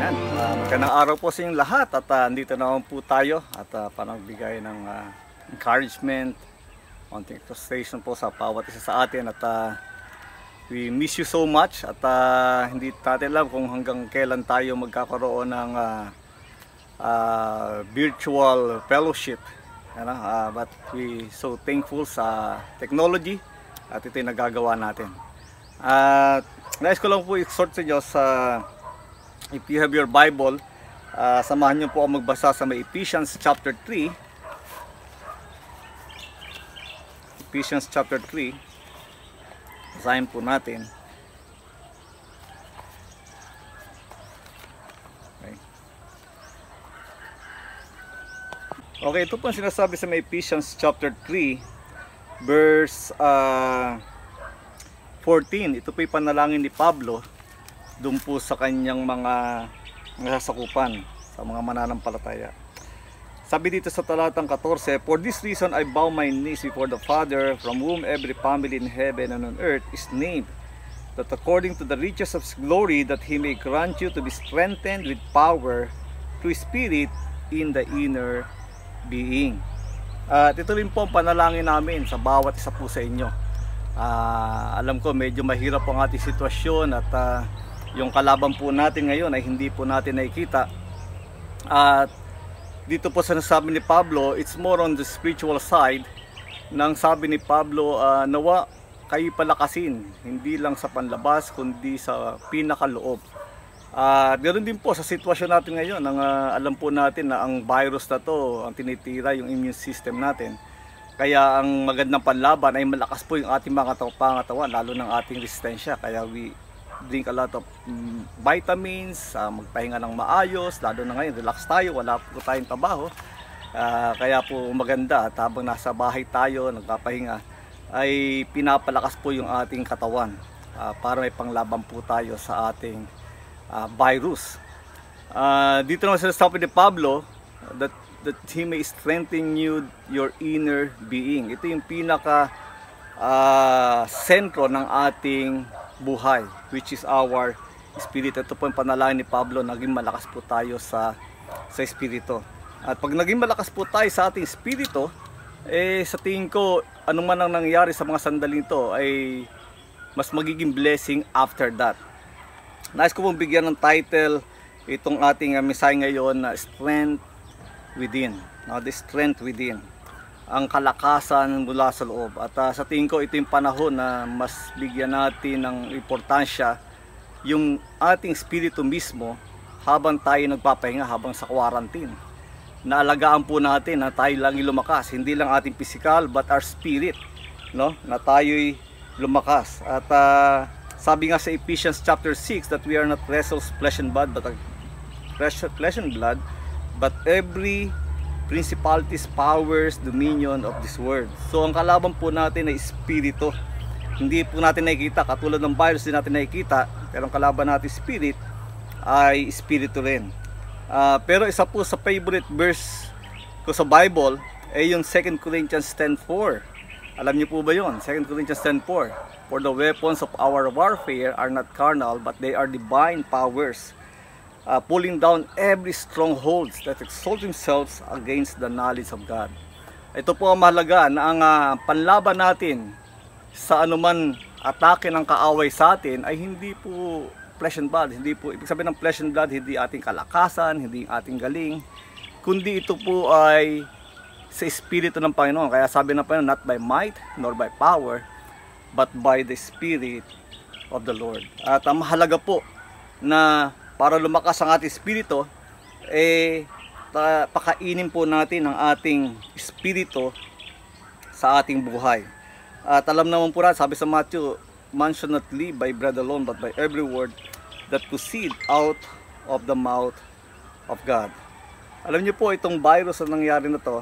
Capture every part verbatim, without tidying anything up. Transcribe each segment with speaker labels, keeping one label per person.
Speaker 1: Yan, uh, magandang araw po sa inyong lahat at uh, andito naman po tayo at uh, panagbigay ng uh, encouragement, konting frustration po sa bawat isa sa atin at uh, we miss you so much at uh, hindi natin alam kung hanggang kailan tayo magkakaroon ng uh, uh, virtual fellowship, you know? uh, but we so thankful sa technology at ito yung nagagawa natin. At uh, nais ko lang po i-exhort sa inyo sa if you have your Bible, uh, samahan niyo po ako magbasa sa may Ephesians chapter three. Ephesians chapter three. Basahin po natin. Okay. Okay, ito po ang sinasabi sa may Ephesians chapter three, verse uh, fourteen. Ito po yung panalangin ni Pablo doon po sa kanyang mga nasasakupan sa mga mananampalataya. Sabi dito sa talatang fourteen, "For this reason I bow my knees before the Father, from whom every family in heaven and on earth is named, that according to the riches of His glory, that He may grant you to be strengthened with power through Spirit in the inner being." At ito rin po ang panalangin namin sa bawat isa po sa inyo. Uh, alam ko medyo mahirap ang ating sitwasyon at uh, yung kalaban po natin ngayon ay hindi po natin nakikita. At dito po sa nasabi ni Pablo, it's more on the spiritual side. Nang sabi ni Pablo, uh, nawa kayo palakasin, hindi lang sa panlabas kundi sa pinakaloob. At uh, ganoon din po sa sitwasyon natin ngayon. Ang, uh, alam po natin na ang virus na to ang tinitira yung immune system natin. Kaya ang magandang panlaban ay malakas po yung ating mga pangatawan, lalo ng ating resistensya. Kaya we drink a lot of um, vitamins, uh, magpahinga ng maayos, lalo na ngayon relax tayo, wala po tayong trabaho. Uh, kaya po maganda at habang nasa bahay tayo nagpapahinga ay pinapalakas po yung ating katawan uh, para may panglaban po tayo sa ating uh, virus. Uh, dito naman sinasabi ni Pablo that, that He may strengthen you your inner being. Ito yung pinaka uh, sentro ng ating buhay, which is our spirit. Ito po yung panalangin ni Pablo, naging malakas po tayo sa sa espiritu. At pag naging malakas po tayo sa ating espiritu, eh sa tingin ko anong man ang nangyari sa mga sandaling to ay mas magiging blessing after that. Nais ko pong bigyan ng title itong ating uh, mensahe ngayon na Strength Within. Now, the strength within, ang kalakasan mula sa loob. At uh, sa tingin ko ito yung panahon na mas bigyan natin ng importansya yung ating espiritu mismo habang tayo nagpapahinga, habang sa quarantine. Naalagaan po natin na tayo lang lumakas, hindi lang ating physical but our spirit, no? Na tayo'y lumakas. At uh, sabi nga sa Ephesians chapter six that we are not wrestles flesh and blood but uh, flesh, flesh and blood but every principalities, powers, dominion of this world. So ang kalaban po natin ay espiritu. Hindi po natin nakikita, katulad ng virus din natin nakikita, pero ang kalaban natin spirit ay espiritu rin. Uh, pero isa po sa favorite verse ko sa Bible ay yung Second Corinthians ten four. Alam niyo po ba yun? Second Corinthians ten four. "For the weapons of our warfare are not carnal, but they are divine powers, Uh, pulling down every strongholds that exalt themselves against the knowledge of God." Ito po ang mahalaga na ang uh, panlaban natin sa anuman atake ng kaaway sa atin ay hindi po flesh and blood. Hindi po, ibig sabihin ng flesh and blood, hindi ating kalakasan, hindi ating galing, kundi ito po ay sa espiritu ng Panginoon. Kaya sabi ng Panginoon, not by might nor by power, but by the Spirit of the Lord. At ang mahalaga po na para lumakas ang ating espiritu, eh, ta, pakainin po natin ang ating espiritu sa ating buhay. At alam naman po natin, sabi sa Matthew, "Man shall not live by bread alone, but by every word that proceed out of the mouth of God." Alam niyo po, itong virus na nangyari na to,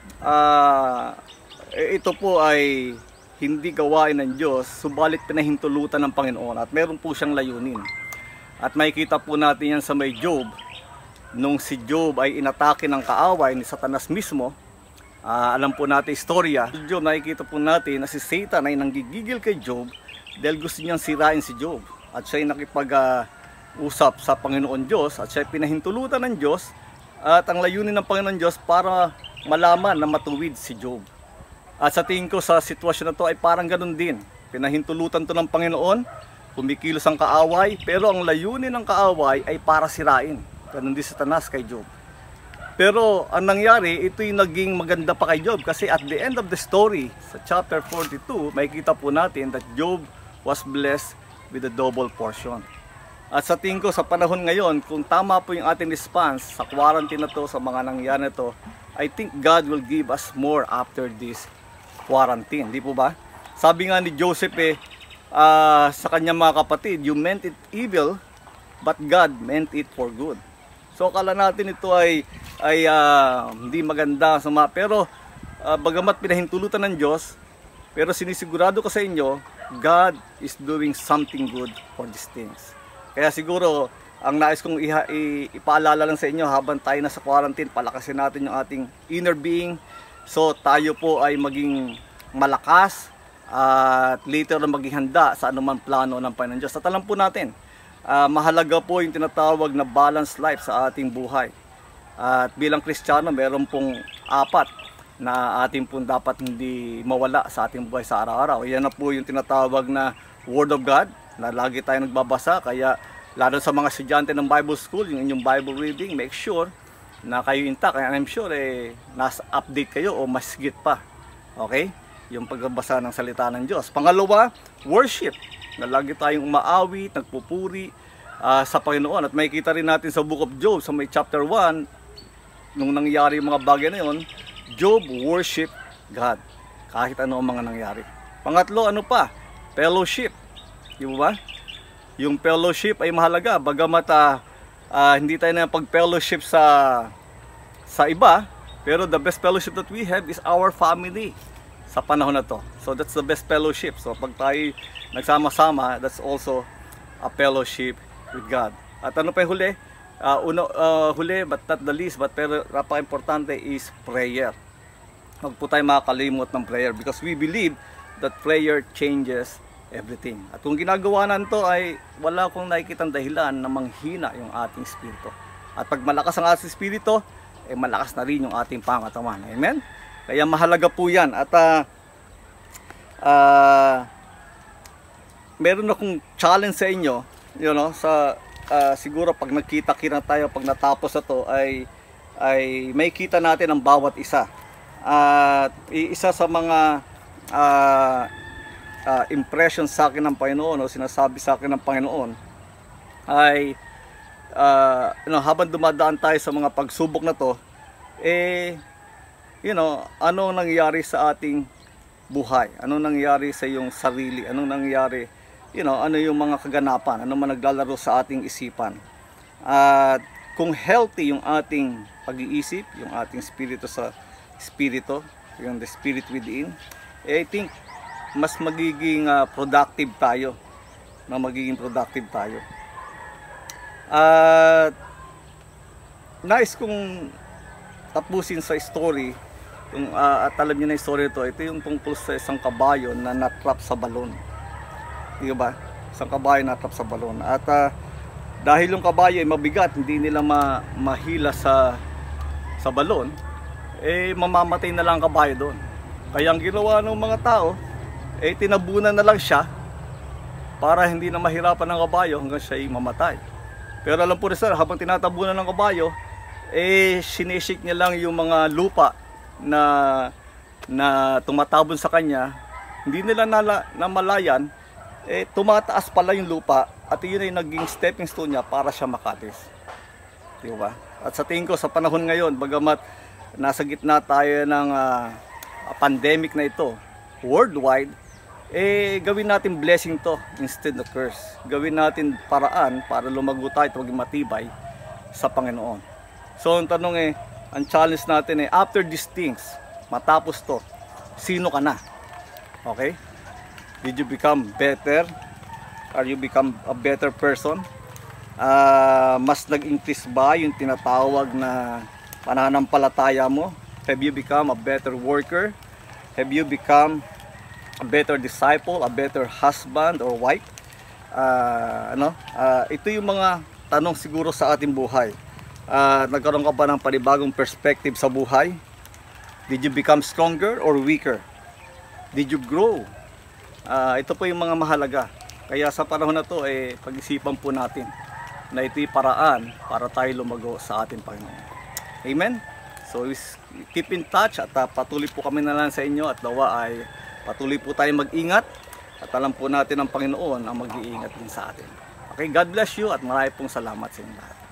Speaker 1: uh, ito po ay hindi gawain ng Diyos, subalit pinahintulutan ng Panginoon at meron po siyang layunin. At makikita po natin yan sa may Job. Nung si Job ay inatake ng kaaway ni Satanas mismo, uh, alam po natin istorya. Job, nakikita po natin na si Satan ay nanggigigil kay Job dahil gusto niyang sirain si Job. At siya ay nakipag uh, usap sa Panginoon Diyos at siya pinahintulutan ng Diyos at ang layunin ng Panginoon Diyos para malaman na matuwid si Job. At sa tingin ko sa sitwasyon na to ay parang ganun din. Pinahintulutan to ng Panginoon, kumikilos ang kaaway, pero ang layunin ng kaaway ay para sirain. Ganun din sa Satanas kay Job. Pero ang nangyari, ito'y naging maganda pa kay Job kasi at the end of the story, sa chapter forty-two, makikita po natin that Job was blessed with a double portion. At sa tingin ko sa panahon ngayon, kung tama po yung ating response sa quarantine na to, sa mga nangyari na to, I think God will give us more after this quarantine. Di po ba? Sabi nga ni Joseph eh, uh, sa kanyang mga kapatid, you meant it evil, but God meant it for good. So akala natin ito ay ay uh, hindi maganda sa mga, pero uh, bagamat pinahintulutan ng Diyos, pero sinisigurado ko sa inyo, God is doing something good for these things. Kaya siguro ang nais kong iha, i, ipaalala lang sa inyo habang tayo nasa quarantine, palakasin natin yung ating inner being, so tayo po ay maging malakas at uh, later na maging handa sa anumang plano ng Panginoon Diyos. At alam po natin, Uh, mahalaga po yung tinatawag na balanced life sa ating buhay. At bilang Kristiyano, meron pong apat na ating pong dapat hindi mawala sa ating buhay sa araw-araw. Yan na po yung tinatawag na Word of God, na lagi tayo nagbabasa. Kaya lalo sa mga estudyante ng Bible School, yung inyong Bible reading, make sure na kayo intact. And I'm sure eh, nasa update kayo o mas higit pa. Okay? Yung pagbabasa ng salita ng Diyos. Pangalawa, worship. Na lagi tayong umaawit, nagpupuri uh, sa Panginoon. At makikita rin natin sa Book of Job, sa may chapter one, nung nangyari yung mga bagay na yun, Job worship God. Kahit ano ang mga nangyari. Pangatlo, ano pa? Fellowship. Di ba? Yung fellowship ay mahalaga. Bagamat uh, uh, hindi tayo na pag-fellowship sa, sa iba, pero the best fellowship that we have is our family sa panahon na to. So that's the best fellowship. So pag tayo nagsama-sama, that's also a fellowship with God. At ano pa yung huli? Uh, uno, uh, huli but not the least, but pero napaka-importante is prayer. Huwag po tayo makakalimot ng prayer because we believe that prayer changes everything. At kung ginagawa na ito ay wala akong nakikitang dahilan na manghina yung ating spirito. At pag malakas ang ating spirito, eh malakas na rin yung ating pangatawan. Amen? Kaya mahalaga po yan. At uh, uh, meron akong challenge sa inyo, you know, sa uh, siguro pag nagkita-kita tayo, pag natapos na to, ay, ay may kita natin ang bawat isa. At uh, isa sa mga uh, uh, impression sa akin ng Panginoon o sinasabi sa akin ng Panginoon ay uh, you know, habang dumadaan tayo sa mga pagsubok na to, eh you know, anong nangyari sa ating buhay? Anong nangyari sa iyong sarili? Anong nangyari, you know, ano yung mga kaganapan? Ano man naglalaro sa ating isipan? At kung healthy yung ating pag-iisip, yung ating spirito sa spirito, yung the spirit within, eh, I think mas magiging uh, productive tayo. Na magiging productive tayo. At nais kong tapusin sa story. Yung, uh, at alam niyo na yung story ito, ito yung tungkol sa isang kabayo na natrap sa balon. Di ba? Isang kabayo na natrap sa balon. At uh, dahil yung kabayo ay mabigat, hindi nila ma mahila sa sa balon, eh mamamatay na lang ang kabayo doon. Kaya ang ginawa ng mga tao, eh tinabunan na lang siya para hindi na mahirapan ng kabayo hanggang siya ay mamatay. Pero alam po rin sir, habang tinatabunan ng kabayo, eh sinishik niya lang yung mga lupa na na tumatabon sa kanya. Hindi nila nala, namalayan, eh tumataas pala yung lupa at yun ay naging stepping stone niya para siya makalis. Di ba? At sa tingin ko sa panahon ngayon, bagamat nasa gitna tayo ng uh, pandemic na ito worldwide, eh gawin natin blessing to instead of curse. Gawin natin paraan para lumago tayo at maging matibay sa Panginoon. So ang tanong eh, ang challenge natin eh, after these things, matapos to, sino ka na? Okay? Did you become better? Are you become a better person? Uh, mas nag-increase ba yung tinatawag na pananampalataya mo? Have you become a better worker? Have you become a better disciple, a better husband or wife? Uh, ano? Uh, ito yung mga tanong siguro sa ating buhay. Uh, nagkaroon ka ba ng panibagong perspective sa buhay? Did you become stronger or weaker? Did you grow? Uh, ito po yung mga mahalaga. Kaya sa panahon na to, eh, pag-isipan po natin na ito'y paraan para tayo lumago sa ating Panginoon. Amen? So keep in touch at uh, patuloy po kami na lang sa inyo at nawa ay patuloy po tayo mag-ingat at alam po natin ang Panginoon ang mag-iingat din sa atin. Okay, God bless you at marami pong salamat sa inyo lahat.